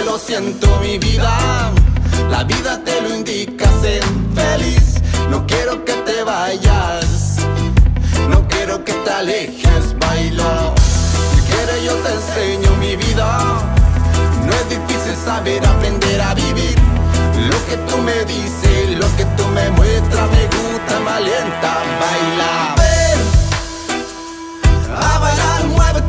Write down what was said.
lo siento mi vida, la vida te lo indica, sé feliz. No quiero que te vayas, no quiero que te alejes, bailo. Si quieres yo te enseño mi vida, no es difícil saber aprender a vivir. Lo que tú me dices, lo que tú me muestras, me gusta, me alienta. Baila, ven a bailar, muévete.